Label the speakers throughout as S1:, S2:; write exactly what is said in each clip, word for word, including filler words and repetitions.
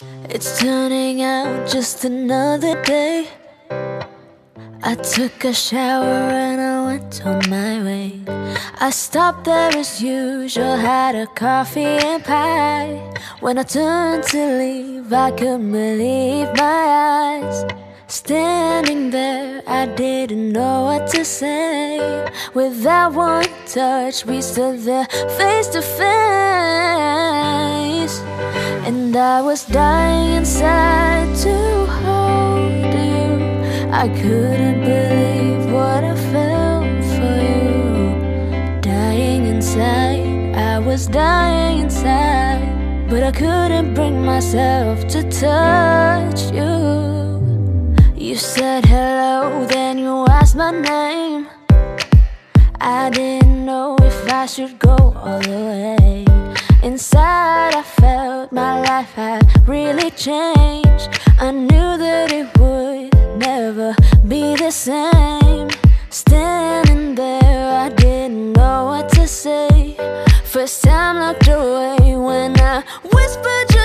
S1: It's turning out just another day. I took a shower and I went on my way. I stopped there as usual, had a coffee and pie. When I turned to leave, I couldn't believe my eyes. Standing there, I didn't know what to say. With that one touch, we stood there face to face. And I was dying inside to hold you. I couldn't believe what I felt for you. Dying inside, I was dying inside, but I couldn't bring myself to touch you. You said hello, then you asked my name. I didn't know if I should go all the way. Inside I felt my life had really changed. I knew that it would never be the same. Standing there, I didn't know what to say. First time looked away when I whispered your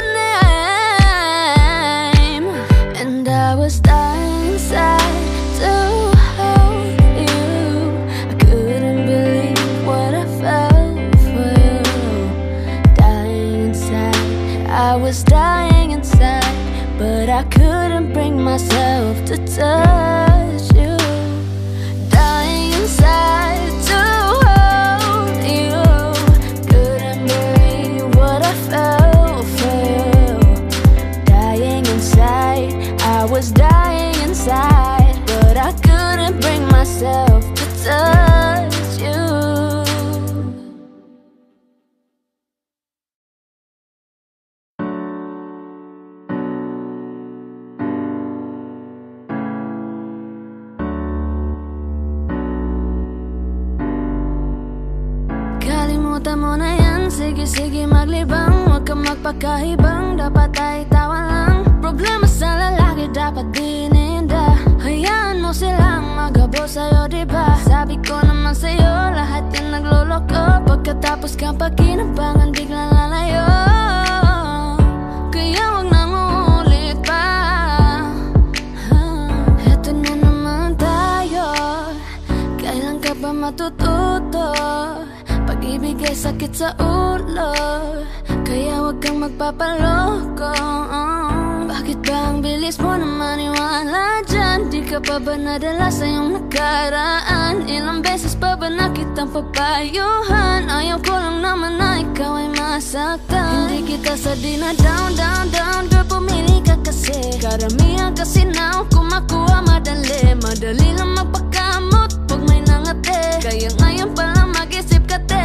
S1: name. And I was dying inside to hold you. I couldn't believe what I felt for you. Dying inside, I was dying inside, but I couldn't bring myself to touch you. Dying inside to hold you. Couldn't believe what I felt for you. Dying inside, I was dying inside, but I couldn't bring myself to touch you. Kalimutan mo na yan, sige-sige maglibang. Huwag ka magpakahibang, dapat ay tawa lang. Problema sa lalaki dapat dininda. Hayaan mo silang maghabol sa'yo, diba? Sabi ko naman sa'yo, lahat yan nagloloko. Pagkatapos kang pakinabangan, biglang lalayo. Kaya huwag nang uulit pa. Eto na naman tayo. Kailan ka ba matututo? Pag-ibig ay sakit sa ulo, kaya huwag kang magpapaloko. Bakit ba ang bilis mo na maniwala dyan? Di ka pa ba nadala sa iyong nakaraan? Ilang beses pa ba na kitang papayuhan? Ayaw ko lang naman na ikaw ay masaktan. Hindi kita sa di na down, down, down. Girl, pumili ka kasi. Karamihan kasi now kumakuha madali. Madali lang magpakamot pag may nangate. Kaya ngayon palang mag-isip ka te.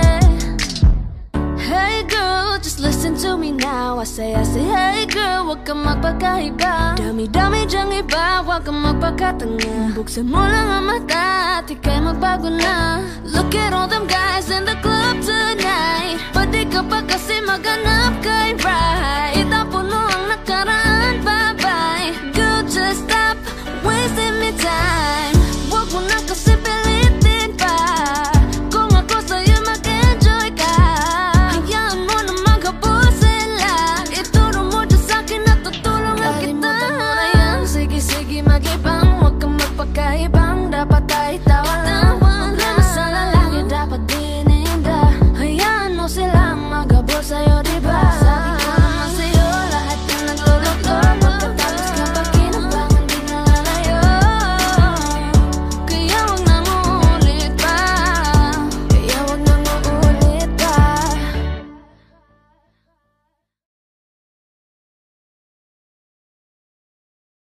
S1: Hey girl, just listen to me now. I say, I say, hey girl, huwag kang magpakaiba. Dami-dami dyang iba, huwag kang magpakatanga. Buksan mo lang ang mata at ika'y magbago na. Look at all them guys in the club tonight. Ba't di ka pa kasi magana?